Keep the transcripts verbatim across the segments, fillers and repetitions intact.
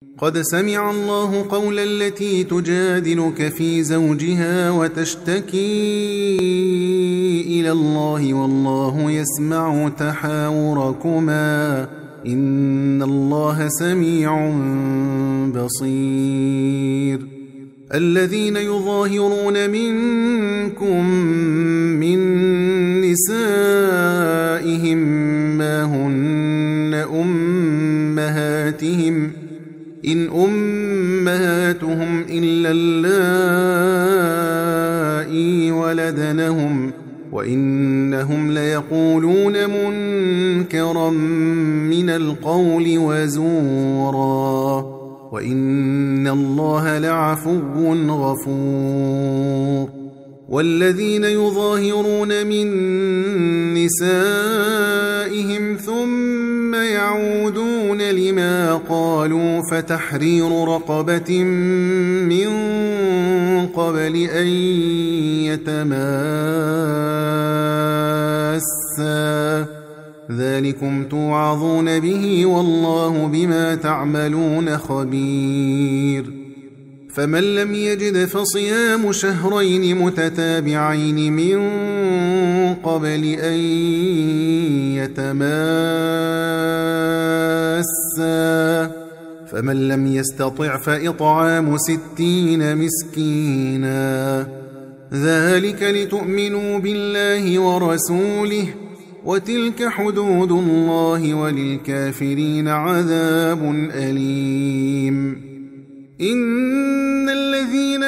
قد سمع الله قول التي تجادلك في زوجها وتشتكي إلى الله والله يسمع تحاوركما إن الله سميع بصير. الذين يظاهرون منكم من نسائهم ما هن أمهاتهم إن أمهاتهم إلا اللائي ولدنهم وإنهم ليقولون منكرا من القول وزورا وإن الله لعفو غفور. والذين يظاهرون من نسائهم ثم يعودون لما قالوا فتحرير رقبة من قبل أن يتماسا ذلكم توعظون به والله بما تعملون خبير. فمن لم يجد فصيام شهرين متتابعين من قبل أن يتماسا فمن لم يستطع فإطعام ستين مسكينا ذلك لتؤمنوا بالله ورسوله وتلك حدود الله وللكافرين عذاب أليم. إن الذين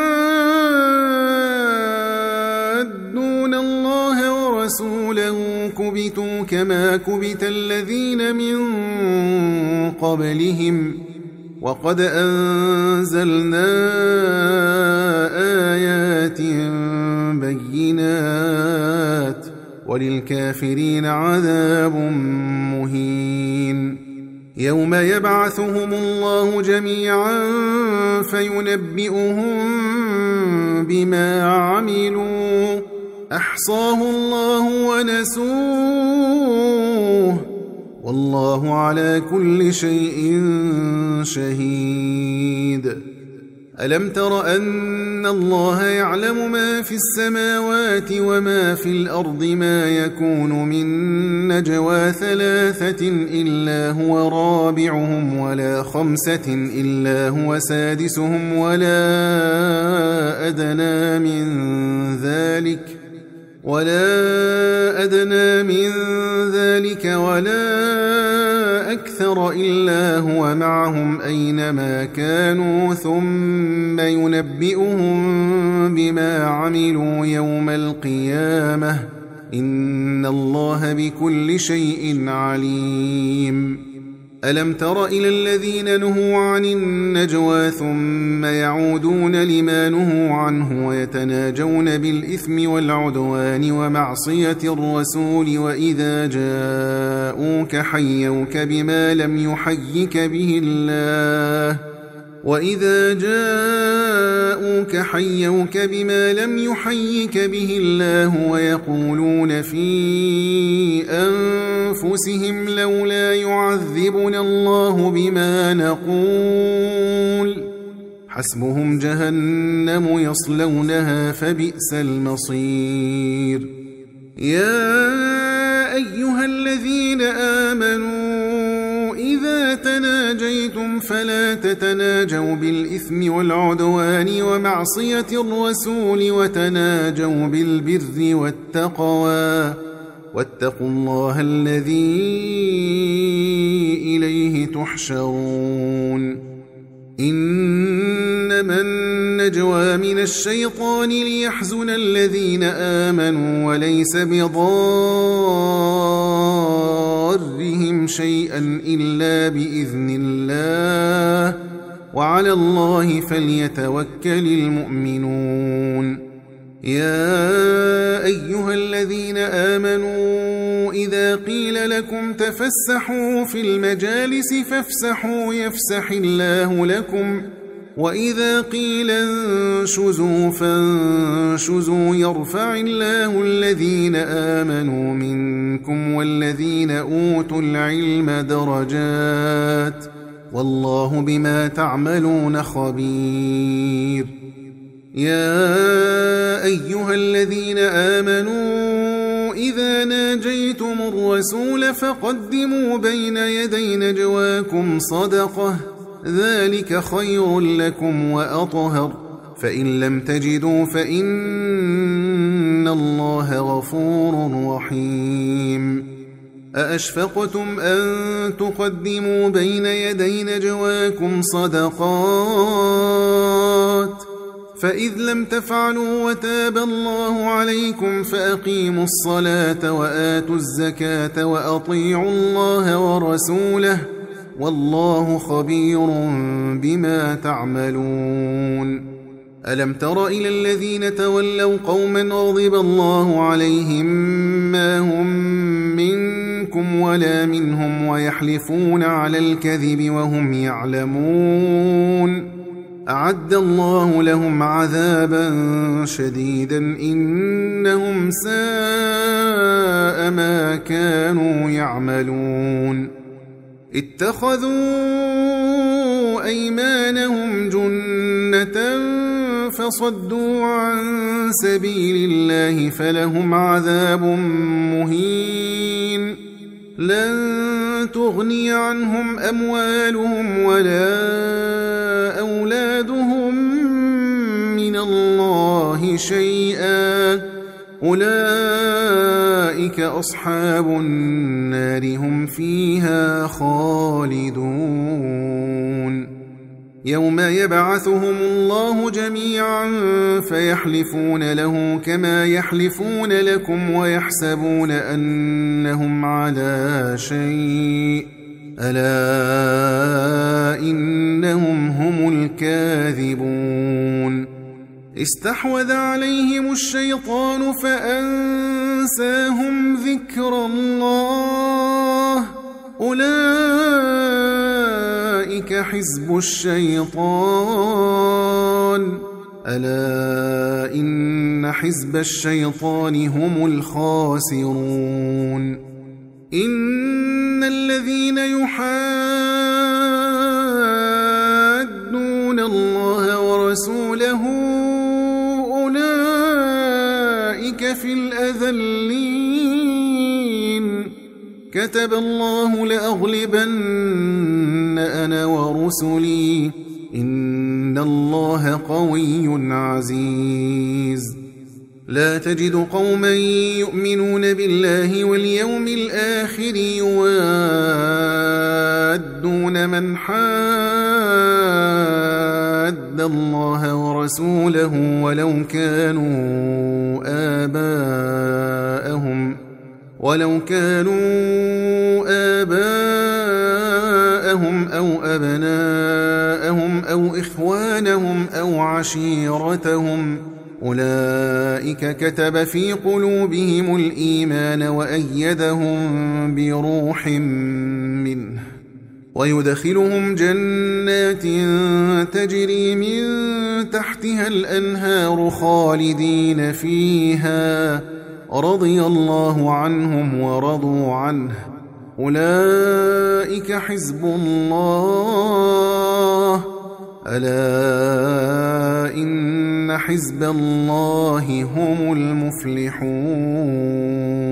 يحادون الله ورسوله كبتوا كما كبت الذين من قبلهم وقد أنزلنا آيات بينات وللكافرين عذاب مهين. يوم يبعثهم الله جميعا فينبئهم بما عملوا أحصاه الله ونسوه والله على كل شيء شهيد. ألم تر أن الله يعلم ما في السماوات وما في الأرض ما يكون من نجوى ثلاثة إلا هو رابعهم ولا خمسة إلا هو سادسهم ولا أدنى من ذلك ولا أدنى من ذلك ولا أكثر إلا هو معهم أينما كانوا ثم ينبئهم بما عملوا يوم القيامة إن الله بكل شيء عليم. ألم تر إلى الذين نهوا عن النجوى ثم يعودون لما نهوا عنه ويتناجون بالإثم والعدوان ومعصية الرسول وإذا جاءوك حيوك بما لم يحيك به الله وإذا جاءوك حيوك بما لم يحيك به الله ويقولون في أنفسهم لولا يعذبنا الله بما نقول حسبهم جهنم يصلونها فبئس المصير. يا أيها الذين آمنوا إذا تناجيتم فلا تتناجوا بالإثم والعدوان ومعصية الرسول وتناجوا بالبر والتقوى واتقوا الله الذي إليه تحشرون. إنما النجوى من الشيطان ليحزن الذين آمنوا وليس بضارهم شيئا إلا بإذن الله وعلى الله فليتوكل المؤمنون. يا أيها الذين آمنوا إذا قيل لكم تفسحوا في المجالس فافسحوا يفسح الله لكم وإذا قيل انشزوا فانشزوا يرفع الله الذين آمنوا منكم والذين أوتوا العلم درجات والله بما تعملون خبير. يا أيها الذين آمنوا إذا ناجيتم الرسول فقدموا بين يدي نجواكم صدقة ذلك خير لكم وأطهر، فإن لم تجدوا فإن الله غفور رحيم. أأشفقتم أن تقدموا بين يدي نجواكم صدقات فإذ لم تفعلوا وتاب الله عليكم فأقيموا الصلاة وآتوا الزكاة وأطيعوا الله ورسوله والله خبير بما تعملون. ألم تر إلى الذين تولوا قوما غضب الله عليهم ما هم منكم ولا منهم ويحلفون على الكذب وهم يعلمون أعد الله لهم عذابا شديدا إنهم ساء ما كانوا يعملون. اتخذوا أيمانهم جنة فصدوا عن سبيل الله فلهم عذاب مهين. لن تغني عنهم أموالهم ولا أولادهم من الله شيئا أولئك أصحاب النار هم فيها خالدون. يوم يبعثهم الله جميعا فيحلفون له كما يحلفون لكم ويحسبون أنهم على شيء ألا إنهم هم الكاذبون. استحوذ عليهم الشيطان فأنساهم ذكر الله أولئك حزب الشيطان ألا إن حزب الشيطان هم الخاسرون. إن الذين يحادون الله ورسوله أولئك في الأذلين كتب الله لأغلبن أنا ورسلي إن الله قوي عزيز. لا تجد قوما يؤمنون بالله واليوم الآخر يوادون من حاد الله ورسوله ولو كانوا آباءهم ولو كانوا آباءهم أو أبناءهم أو إخوانهم أو عشيرتهم أولئك كتب في قلوبهم الإيمان وأيدهم بروح منه ويدخلهم جنات تجري من تحتها الأنهار خالدين فيها رضي الله عنهم ورضوا عنه أولئك حزب الله ألا إن حزب الله هم المفلحون.